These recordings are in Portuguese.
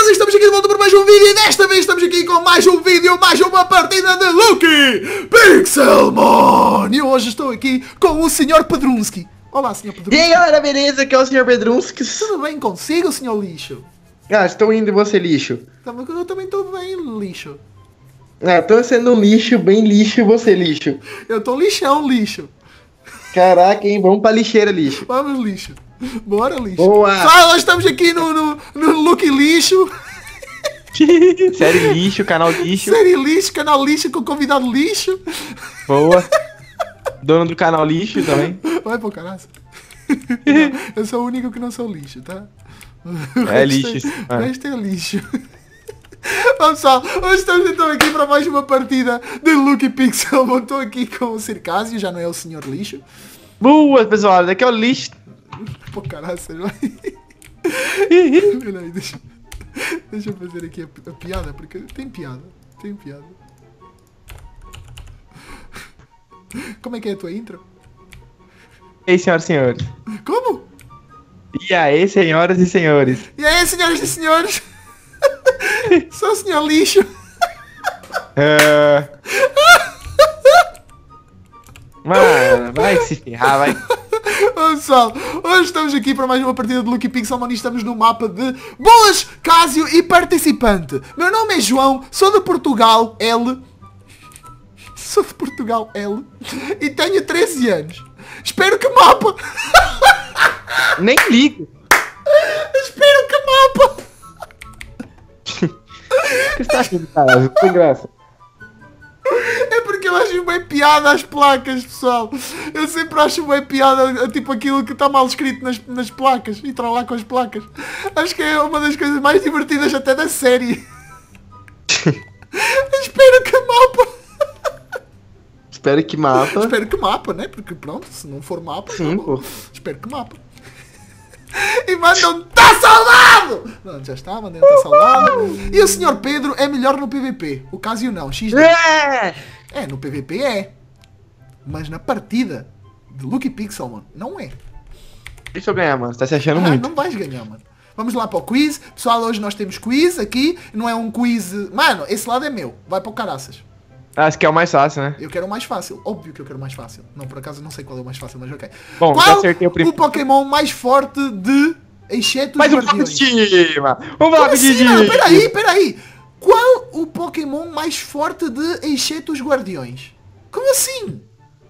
Caras, estamos aqui de volta para mais um vídeo e desta vez estamos aqui com mais um vídeo, mais uma partida de Lucky Pixelmon. E hoje estou aqui com o Sr. Pedrunski. Olá, Sr. Pedrunski. E aí, galera, beleza? Aqui é o Sr. Pedrunski. Tudo bem consigo, Sr. Lixo? Ah, estou indo e você, lixo? Eu também estou bem, lixo. Ah, tô sendo um lixo, bem lixo, e você, lixo? Eu estou lixão, lixo. Caraca, hein? Vamos pra lixeira, lixo. Vamos, lixo. Bora, lixo. Boa! Só nós estamos aqui no Lucky Lixo. Série lixo, canal lixo. Série lixo, canal lixo com convidado lixo. Boa. Dono do canal lixo também. Vai pro caralho. Eu sou o único que não sou lixo, tá? É lixo. O resto é lixo. Vamos pessoal, hoje estamos então aqui para mais uma partida de Lucky Pixelmon. Estou aqui com o Circásio, já não é o Sr. Lixo. Boa, pessoal, daqui é o lixo. Pô, caralho, vai. Peraí, deixa eu fazer aqui a piada, porque tem piada. Como é que é a tua intro? E aí, senhoras e senhores? Como? E aí, senhoras e senhores? E aí, senhoras e senhores? Sou o Sr. Lixo. Mano, vai se ferrar, vai. Pessoal, hoje estamos aqui para mais uma partida de Lucky Pixelmon e estamos no mapa de Boas, Cásio e participante. Meu nome é João, sou de Portugal, L. E tenho 13 anos. Espero que mapa. Nem ligo. Espero que mapa. O que você tá achando, cara? Não tem graça. É porque eu acho bem piada as placas, pessoal. Eu sempre acho bem piada, tipo aquilo que está mal escrito nas placas. E lá com as placas. Acho que é uma das coisas mais divertidas até da série. Espero que mapa. Espero que mapa. Espero que mapa, né? Porque pronto, se não for mapa, sim, tá pô. Espero que mapa. E mandam tá saudado! Não, já está, mandam tá saudado. E o Sr. Pedro é melhor no PVP. O Cásio não, XD. É, no PVP é. Mas na partida de Lucky Pixelmon não é. Deixa eu ganhar, mano. Você tá se achando muito. Não vais ganhar, mano. Vamos lá para o quiz. Pessoal, hoje nós temos quiz aqui. Não é um quiz... Mano, esse lado é meu. Vai para o caraças. Acho que é o mais fácil, né? Eu quero o mais fácil. Óbvio que eu quero o mais fácil. Não, por acaso não sei qual é o mais fácil, mas ok. Bom, já qual acertei o primeiro. O Pokémon mais forte de Exceto os Mais um bloco Guardiões? de cima! Um bloco Como assim, de mano? Peraí. Qual o Pokémon mais forte de Exceto os Guardiões? Como assim?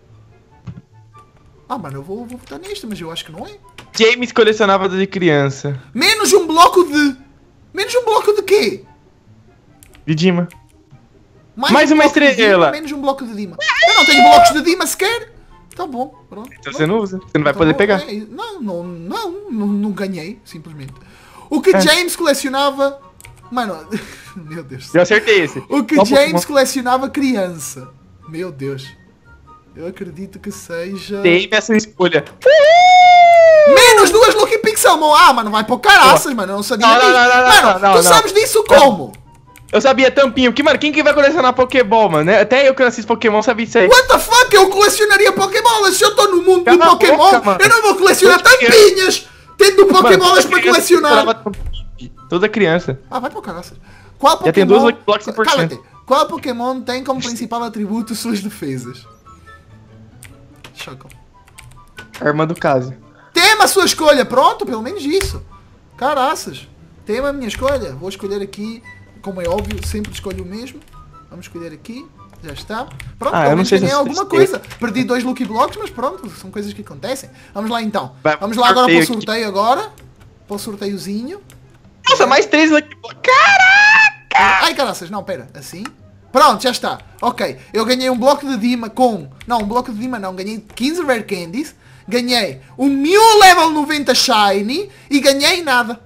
Ah, mano, eu vou votar neste, mas eu acho que não é. James colecionava desde criança. Menos um bloco de... Menos um bloco de quê? De Dima. Mais uma bloco de estrela. Dima, menos um bloco de Dima. Eu não tenho blocos de Dima sequer. Tá bom, pronto. Então você não usa. Você não vai Tá poder bom, pegar. Não ganhei, simplesmente. O que James colecionava... Mano, meu Deus. Eu acertei esse. O que Qual James Pokémon? colecionava criança. Meu Deus. Eu acredito que seja... Tem a sua escolha. Menos duas Lucky Pixelmon. Ah, mano, vai pro caraças, mano. Eu não sabia disso. Mano, tu sabes disso como? Eu sabia tampinho. Mano, quem que vai colecionar Pokéball, mano? Até eu que não assisto Pokémon sabia isso aí. What the fuck? Eu colecionaria Pokébolas. Se eu tô no mundo do Cala a Pokémon, boca, eu não vou colecionar tampinhas. Tendo Pokébolas para colecionar. Toda criança. Ah, vai pro caraças. Qual Pokémon... Já tem duas Lucky Blocks 100%. Cala-te. Qual Pokémon tem como principal atributo suas defesas? Choco. Arma do caso. Tema a sua escolha. Pronto, pelo menos isso. Caraças. Tema a minha escolha. Vou escolher aqui. Como é óbvio, sempre escolho o mesmo. Vamos escolher aqui. Já está. Pronto, eu pelo não menos sei ganhei se alguma coisa. Perdi 2 Lucky Blocks, mas pronto, são coisas que acontecem. Vamos lá então. Vamos lá agora para o sorteio agora. Para o sorteiozinho. Nossa, mais 3 Lucky Blocks. Caraca! Ai, caraças, não, pera. Assim. Pronto, já está. Ok. Eu ganhei um bloco de Dima com... Não, um bloco de Dima não. Ganhei 15 Rare Candies. Ganhei um Mew Level 90 Shiny. E ganhei nada.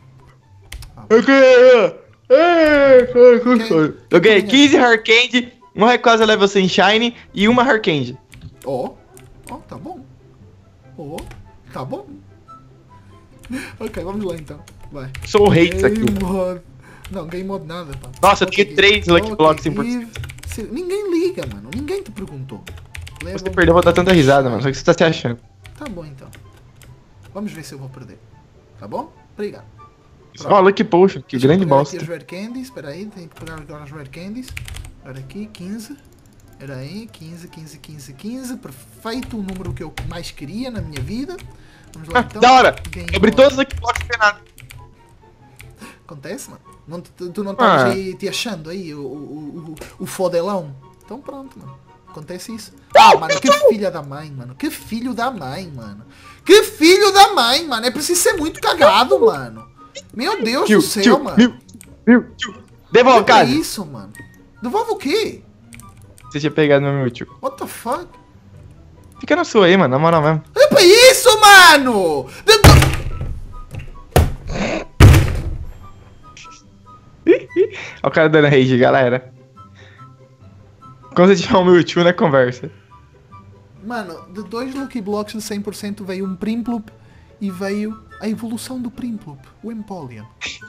Eu ganhei 15 Harkand, uma Rayquaza level 100 Shine e uma Harkand. Tá bom. Tá bom. Ok, vamos lá então. Vai. Sou o hates aqui. Game Mode. Não, Game Mode nada, pá. Nossa, eu tenho 3 Lucky Blocks 100%. Ninguém liga, mano. Ninguém te perguntou. Você perdeu, eu vou dar tanta risada, mano. Só que você tá se achando. Tá bom então. Vamos ver se eu vou perder. Tá bom? Obrigado. Ó, Lucky Potion, que Deixa eu grande pegar bosta. aqui as Rare Candies, espera aí, tenho que pegar agora as Rare Candies. Olha aqui, 15. Espera aí, 15, 15, 15, 15. Perfeito, o número que eu mais queria na minha vida. Vamos lá então. Da hora! Game Abri on. todos os Lucky Blocks sem nada. Acontece, mano. Tu não estavas aí te achando aí, o fodelão? Então pronto, mano. Acontece isso. Ah, mano, que filha da mãe, mano. Que filho da mãe, mano. Que filho da mãe, mano. É preciso ser muito cagado, mano. Meu Deus do céu, mano. Devolve, Olha pra cara. isso, mano. Devolve o quê? Você tinha pegado meu Mewtwo. What the fuck? Fica na sua aí, mano, na moral mesmo. Olha pra isso, mano! Olha o cara dando rage, galera. Quando você tiver um Mewtwo, né, conversa. Mano, de 2 Lucky Blocks de 100% veio um Primplup e veio a evolução do Primplup, o Empoleon.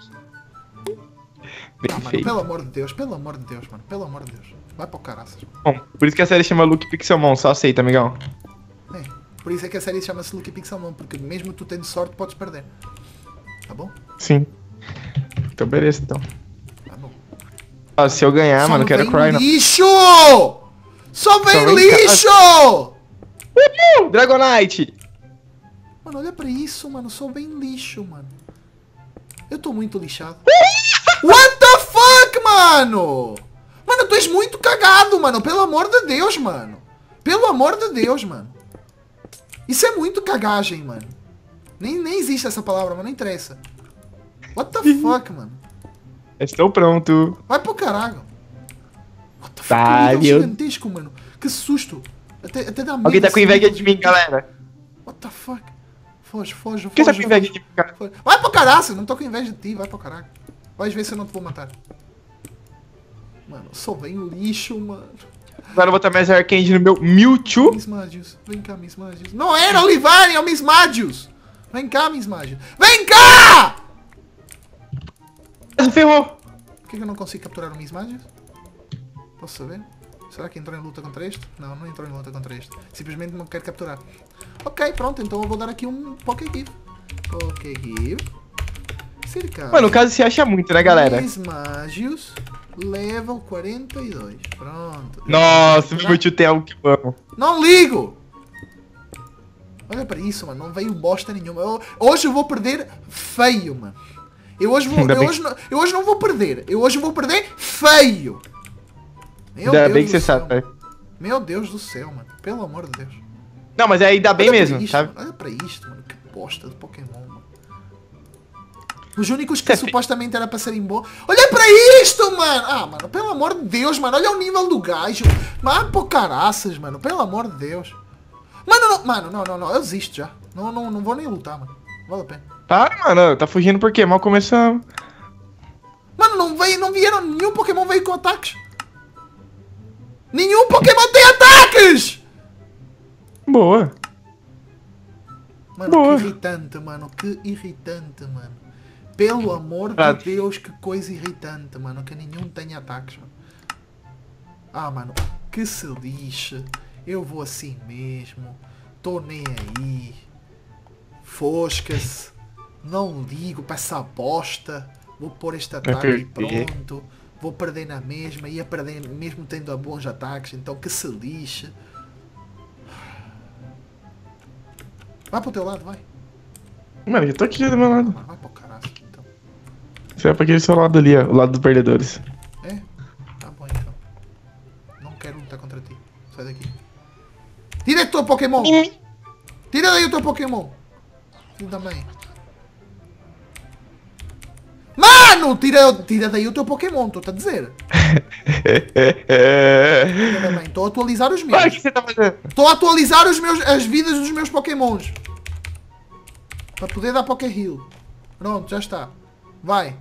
Bem Ah, mano, feio. pelo amor de Deus, mano, pelo amor de Deus. Vai pra caraças. Bom, por isso que a série chama Lucky Pixelmon, só aceita, amigão. É, por isso é que a série chama-se Lucky Pixelmon, porque mesmo tu tendo sorte podes perder. Tá bom? Sim. Então, beleza, então. Tá bom. Ó, se eu ganhar, Só mano, não quero vem Cry, não. lixo! Só vem vem lixo! Dragonite! Mano, olha pra isso, mano. Só vem lixo, mano. Eu tô muito lixado. What the fuck, mano? Mano, tu és muito cagado, mano. Pelo amor de Deus, mano. Pelo amor de Deus, mano. Isso é muito cagagem, mano. Nem existe essa palavra, mas não interessa. What the fuck, mano? Estou pronto. Vai pro caralho. What the fuck? Tá, Que nível viu? gigantesco, mano. Que susto. Até dá medo. Alguém tá com esse inveja nível de mim, gigantesco. galera. What the fuck? Foge, foge, Por que você tá foge. com inveja foge. de mim, cara? Vai pro caralho, não tô com inveja de ti, vai pro caralho. Vais ver se eu não te vou matar. Mano, só vem lixo, mano. Agora eu vou botar mais Arcade no meu Mewtwo. Miss Magius, vem cá, Miss Magius. Não era Olivine, é o Miss Magius. Vem cá, Miss Magius. Vem cá! Ferrou. Por que eu não consigo capturar o Miss Magius? Posso saber? Será que entrou em luta contra este? Não, não entrou em luta contra este. Simplesmente não quero capturar. Ok, pronto, então eu vou dar aqui um Pokégive. Pokégive. Cercado. Mano, o caso se acha muito, né, galera? Miss Magius, level 42. Pronto. Nossa, meu Mewtwo tem algo que eu amo. Não ligo! Olha para isso, mano. Não veio bosta nenhuma. Hoje eu vou perder feio, mano. Eu hoje não vou perder. Eu hoje vou perder feio. Meu Ainda Deus bem que do você céu, sabe, né? Meu Deus do céu, mano. Pelo amor de Deus. Não, mas aí dá bem Olha pra mesmo, isto, sabe? mano. Olha pra isto, mano. Que bosta de Pokémon, mano. Os únicos que supostamente era para serem bons. Olha pra isto, mano! Ah, mano, pelo amor de Deus, mano. Olha o nível do gajo. Mano, pô, caraças, mano. Pelo amor de Deus. Mano, não. Eu desisto já. Não vou nem lutar, mano. Vale a pena. Para, mano. Tá fugindo por quê? Mal começamos. Mano, não vieram. Nenhum Pokémon veio com ataques. Nenhum Pokémon tem ataques! Boa. Mano, Boa. que irritante, mano. Que irritante, mano. Pelo amor Ah. de Deus, que coisa irritante, mano. Que nenhum tenha ataques, mano. Ah, mano. Que se lixe. Eu vou assim mesmo. Tô nem aí. Fosca-se. Não ligo pra essa bosta. Vou pôr este ataque e perder. pronto. Vou perder na mesma. Ia perder mesmo tendo bons ataques. Então que se lixe. Vai pro teu lado, vai. Mano, eu tô aqui do meu lado. Mano, vai pro caralho, então. Você vai pra aquele seu lado ali, ó. O lado dos perdedores. É? Tá bom então. Não quero lutar contra ti. Sai daqui. Tira aí o teu Pokémon! Tira daí o teu Pokémon! Filho da mãe. Mano! Tira daí o teu Pokémon, tô a dizer. Filho da mãe, tô a atualizar os Olha o meus. que você tá fazendo. Tô a atualizar as vidas dos meus Pokémons. Para poder dar Poké Heal. Pronto, já está. Vai.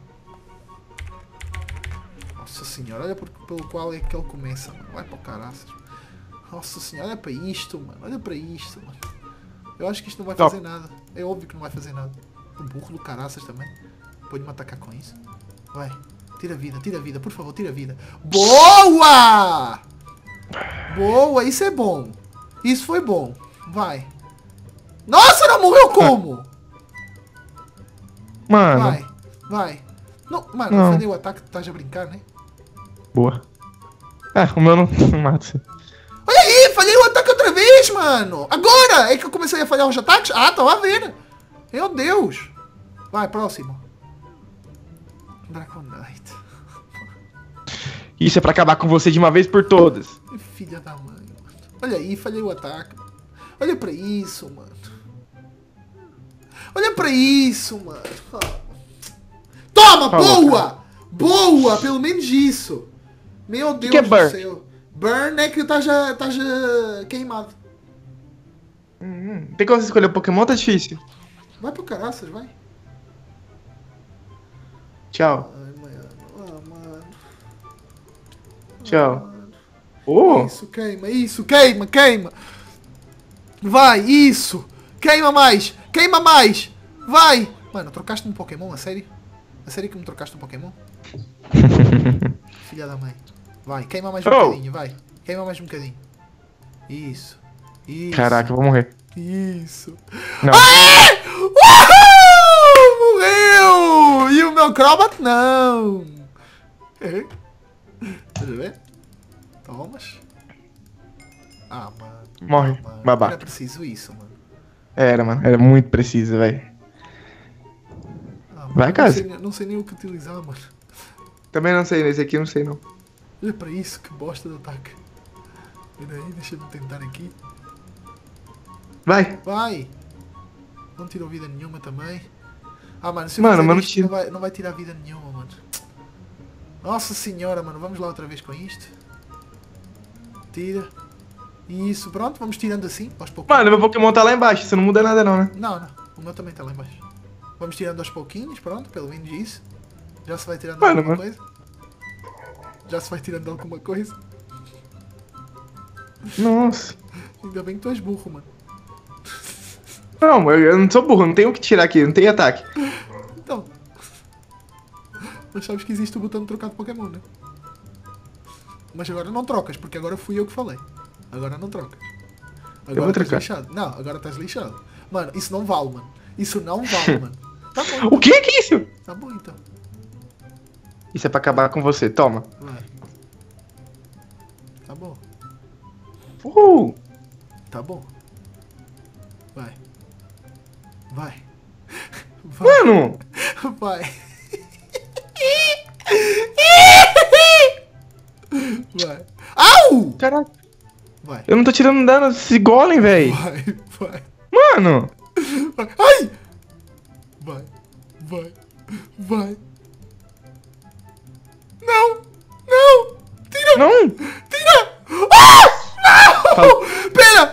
Nossa senhora, olha pelo qual é que ele começa, mano. Vai para o caraças. Nossa senhora, olha para isto, mano. Olha para isto, mano. Eu acho que isto não vai fazer nada. É óbvio que não vai fazer nada. O burro do caraças também. Pode me atacar com isso. Vai. Tira vida, por favor, tira vida. Boa! Boa, isso é bom. Isso foi bom. Vai. Nossa, não morreu como? Mano. Vai. Vai. Não, mano, Não. eu falhei o ataque, tu estás a brincar, né? Boa. Ah, o meu não mata. Olha aí, falhei o ataque outra vez, mano. Agora é que eu comecei a falhar os ataques. Ah, estão a ver. Meu Deus. Vai, próximo. Draconite. Isso é pra acabar com você de uma vez por todas. Filha da mãe, mano. Olha aí, falhei o ataque. Olha pra isso, mano. Olha pra isso, mano. Toma, boa! Boa, pelo menos isso. Meu Deus que é do burn? céu. Burn é que estás queimado. Tem como você escolher o Pokémon, tá difícil. Vai pro caraças, vai. Tchau. Ai, mano. Ah, mano. Tchau. Oh! Isso, queima, isso, queima, queima. Vai, isso. Queima mais, queima mais. Vai. Mano, trocaste-me um Pokémon, a sério? A sério que me trocaste um Pokémon? Filha da mãe. Vai, queima mais um bocadinho, vai. Queima mais um bocadinho. Isso. Isso. Caraca, eu vou morrer. Isso. Não. Aê! Uhul! Morreu! E o meu Crobat não. É. Deixa eu ver. Tomas. Ah, mano. Morre, Ah, mano. babaca. Era preciso isso, mano. Era, mano. Era muito preciso, velho. Ah, mano, Vai, casa. Não sei nem o que utilizar, mano. Também não sei, nesse aqui eu não sei, não. Olha para isso, que bosta de ataque. Espera aí, deixa-me tentar aqui. Vai. Vai! Não tirou vida nenhuma também. Ah, mano, se eu Mano, fizer mas não isto, tira. não vai tirar vida nenhuma, mano. Nossa senhora, mano. Vamos lá outra vez com isto. Tira. Isso, pronto. Vamos tirando assim, aos pouquinhos. Mano, meu Pokémon tá lá embaixo, isso não muda nada não, né? Não, não. O meu também está lá embaixo. Vamos tirando aos pouquinhos, pronto. Pelo menos isso. Já se vai tirando Mano, alguma mano. coisa. Já se vai tirando alguma coisa. Nossa. Ainda bem que tu és burro, mano. Não, eu não sou burro, não tenho o que tirar aqui, não tem ataque. Então. Mas sabes que existe o botão de trocar de Pokémon, né? Mas agora não trocas, porque agora fui eu que falei. Agora não trocas. Agora vou estás trocar. lixado. Não, agora estás lixado. Mano, isso não vale, mano. Isso não vale, mano. Tá bom. O que é isso? Tá bom, então. Isso é pra acabar com você, toma. Vai. Tá bom. Tá bom. Vai. Vai. Vai. Mano! Vai. Vai. Au! Caraca, Vai. eu não tô tirando dano desse golem, véi. Vai. Vai. Mano! Vai. Ai! Vai. Vai. Vai. Não! Não! Tira! Não! Tira! Ah! Não! Pera!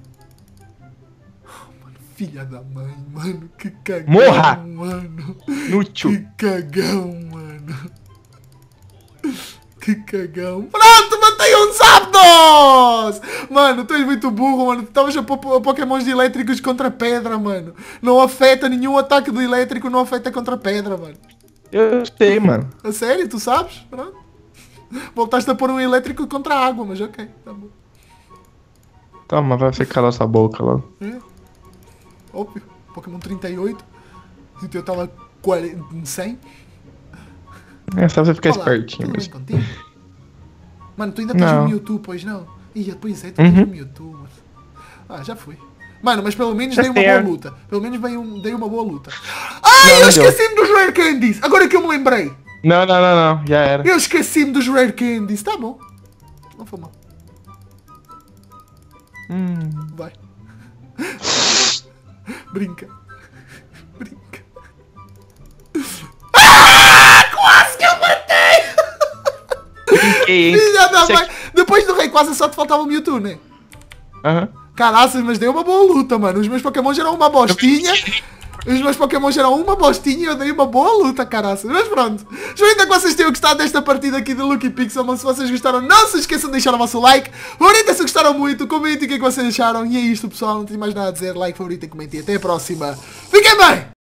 Mano, filha da mãe, mano. Que cagão, Morra! mano. Nútil. Que cagão, mano. Que cagão. Pronto, matei um Zapdos! Mano, tu és muito burro, mano. Tu estavas a pôr Pokémons de elétricos contra pedra, mano. Não afeta nenhum ataque do elétrico, não afeta contra pedra, mano. Eu sei, mano. A sério, tu sabes? Pronto. Voltaste a pôr um elétrico contra a água, mas ok, tá bom. Toma, vai você calar sua boca logo. É. Óbvio. Pokémon 38. E o teu estava 100. É só você ficar Olá, espertinho tudo bem mesmo. contigo? Mano, tu ainda tens Não. o Mewtwo, pois não? Ih, pois é, tu tens o Mewtwo, mano. Ah, já fui. Mano, mas pelo menos Já dei uma tem. boa luta. Pelo menos dei uma boa luta. Ai, eu não deu. esqueci-me dos Rare Candies! Agora que eu me lembrei. Não, já era. Eu esqueci-me dos Rare Candies. Tá bom. Não foi mal. Vai. Brinca. Brinca. Quase que eu matei! Brinquei, hein? Filha da Isso mãe! aqui- Depois do Rayquaza só te faltava o Mewtwo, né? Aham. Caraças, mas dei uma boa luta, mano. Os meus Pokémon eram uma bostinha. Os meus Pokémon eram uma bostinha e eu dei uma boa luta, caraças. Mas pronto. Espero que vocês tenham gostado desta partida aqui de Lucky Pixelmon. Se vocês gostaram, não se esqueçam de deixar o vosso like. Favorita se gostaram muito. Comentem o que é que vocês acharam. E é isto, pessoal. Não tenho mais nada a dizer. Like, favorita e comentem. Até a próxima. Fiquem bem!